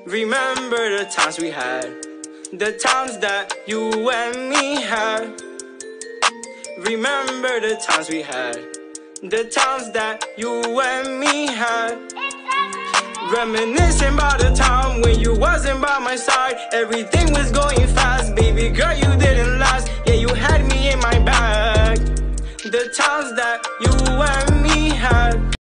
Remember the times we had, the times that you and me had. Remember the times we had, the times that you and me had. Reminiscing about the time when you wasn't by my side. Everything was going fast, baby girl, you